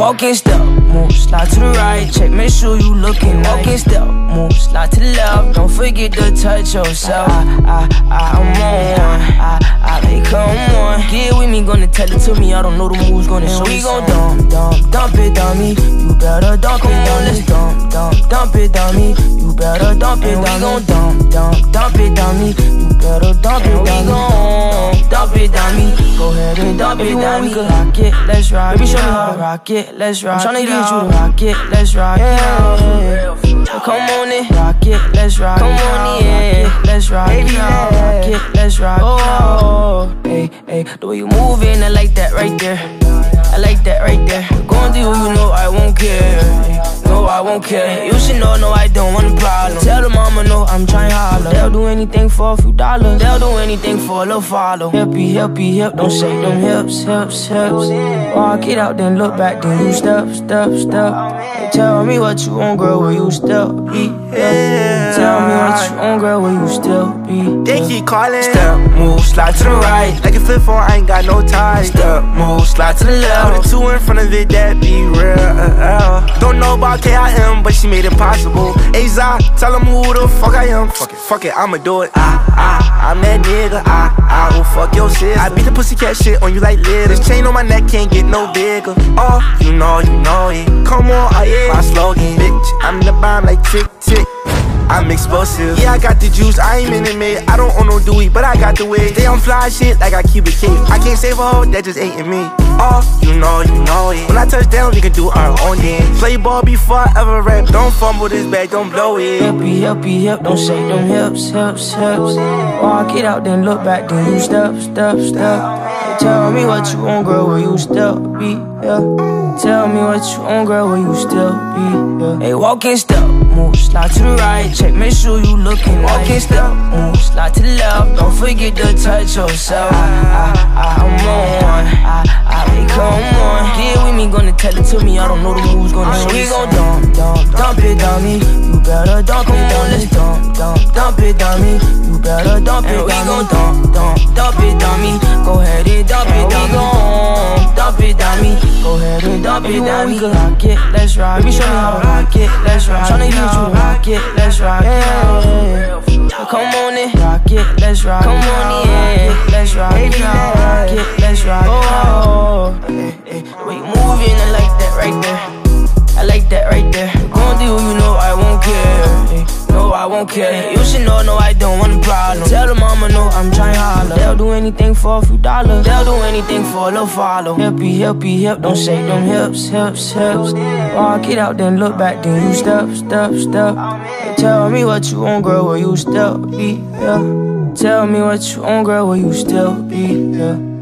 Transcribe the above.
walk in, step, move, slide to the right. Check, make sure you lookin'. Walk in, step, move, slide to the left. Don't forget to touch yourself. I'm on one. Hey, come on. Get with me, gonna tell it to me. I don't know the moves, gonna show we gon' dump it, dummy. You better dump it, dummy. Let's dump it, dummy. You better dump it, dummy. We gon' dump it, dummy. You better dump it, dummy. We gon' dump it, dummy. Go ahead and dump it, dummy. Rock it, let's rock it. Baby, show me how to rock it, let's rock it. I'm tryna get you to rock it, let's rock it. Come on in, rock it, let's rock it. Come on in, let's rock it. Rock it, let's rock it. Oh, hey, hey, the way you moving, I like that right there. I like that right there. Gon' do, you know I won't care. No, I won't care. You should know, no, I don't want a problem. Tell the mama, no, I'm trying holler. They'll do anything for a few dollars. They'll do anything for a little follow. Hippie, hip, don't shake them hips. Walk it out, then look back, then you step. Hey, tell me what you want, girl, will you still be? Tell me what you want, girl, will you still be? They keep calling. Step, move, slide to the right. Like a flip phone, I ain't got no ties. Step, move, slide to the left. Put a 2 in front of it, that be real. Don't know about KIM, but she made it possible. Hey, Zai, tell them who the fuck I am. Fuck it, I'ma do it. I'm that nigga. I will fuck your sis. I beat the pussycat shit on you like litter. This chain on my neck can't get no bigger. Oh, you know it. Come on, my slogan, bitch. I'm the bomb like tick. I'm explosive. Yeah, I got the juice, I ain't minute. I don't own no Dewey, but I got the way. Stay on fly shit like I keep it cake. I can't save a hoe, that just ain't in me. Oh, you know it. When I touch down, we can do our own dance. Play ball before I ever rap. Don't fumble this bag, don't blow it. Hippie, don't shake them hips. Walk it out, then look back, then you step. Hey, tell me what you want, girl, will you still be? Tell me what you want, girl, will you still be? Hey, walk in, step, move, slide to the right. Check, make sure you lookin'. Walk in, step, move, slide to the left. Don't forget to touch yourself. I'm on one. Hey, come on. Get with me, gonna tell it to me. I don't know the moves, gonna show we gon' dump it, dummy. You better dump it, dummy. Let's dump it, dummy. You better dump it, dummy. We gon' dump it, dummy. Go ahead and dump it, dummy. Dump it, dummy. Go ahead and dump it, dummy. Rock it, let's rock it. Baby, show me how to rock it, let's rock it. Tryna get you to rock it, let's rock it. Come on in, rock it, let's rock it. Come on in, let's rock it. Rock it, let's rock it. Oh, the way you moving, I like that right there. I like that right there. Gon' do, you know I won't care. No, I won't care. You should know, no, I don't want a problem. Tell the mama, no, I'm trying holler. They'll do anything for a few dollars. They'll do anything for a little follow. Hippie, don't shake them hips. Walk it out, then look back, then you step. Hey, tell me what you want, girl, will you still be? Tell me what you want, girl, will you still be?